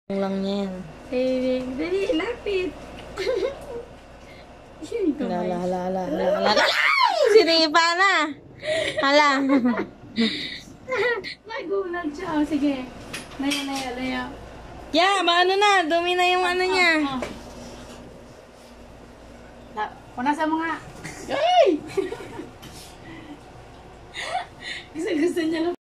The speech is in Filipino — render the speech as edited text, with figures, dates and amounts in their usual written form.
lang yan. Dali, lapit. Hala. Sinipa na. Hala. Nagulat siya. Oh, sige. Laya. Yeah, maano na. Dumi na yung ano niya. Punasan mo nga. Ay! Gusto niya lang.